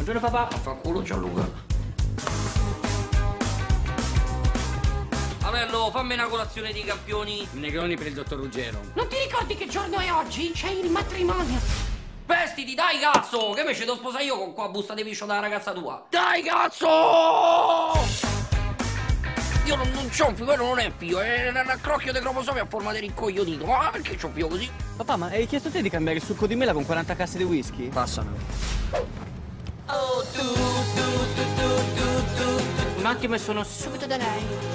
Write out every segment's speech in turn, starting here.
Buongiorno papà. Affanculo Gianluca. Avello, fammi una colazione di campioni. Negroni per il dottor Ruggero. Non ti ricordi che giorno è oggi? C'è il matrimonio. Vestiti, dai cazzo! Che me ci devo sposare io con qua busta di piscio dalla ragazza tua? Dai cazzo! Io non c'ho un figlio, quello non è un figlio, è un accrocchio di cromosomi a forma di rincoglionito. Ma perché c'ho un figlio così? Papà, ma hai chiesto te di cambiare il succo di mela con 40 casse di whisky? Passano. Un attimo e sono subito da lei.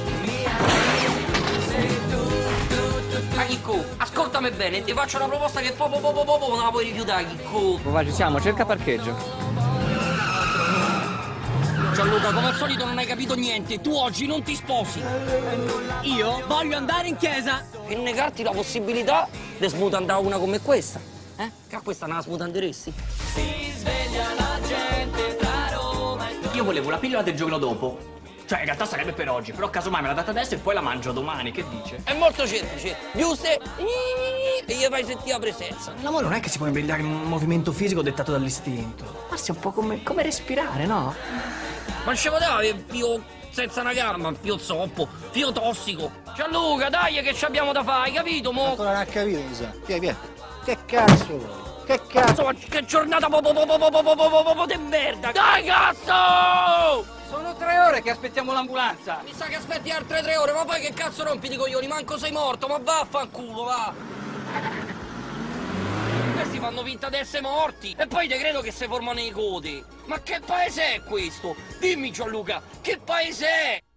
Ma Chicco, ascoltami bene, ti faccio una proposta che non la puoi rifiutare, Chicco. Papà, ci siamo, cerca parcheggio. Gianluca, come al solito non hai capito niente, tu oggi non ti sposi. Io voglio andare in chiesa! E negarti la possibilità di smutandare una come questa. Che a questa non la smutanderesti? Io volevo la pillola del giorno dopo. Cioè, in realtà sarebbe per oggi, però casomai me la date adesso e poi la mangio domani, che dice? È molto semplice, giusto? E gli fai sentire la presenza. L'amore non è che si può imbrigliare in un movimento fisico dettato dall'istinto. Ma sia un po' come respirare, no? Ma ci poteva avere fio senza una gamba, fio zoppo, fio tossico. Gianluca, dai che ci abbiamo da fare, hai capito, mo? Ancora non ha capito, mi sa. Via. Che cazzo vuoi? Che cazzo? Insomma, che giornata di merda! Dai, cazzo! Sono 3 ore che aspettiamo l'ambulanza! Mi sa che aspetti altre 3 ore, ma poi che cazzo rompi di coglioni? Manco sei morto, ma vaffanculo, va! Questi fanno finta di essere morti e poi te credo che si formano i codi. Ma che paese è questo? Dimmi Gianluca, che paese è?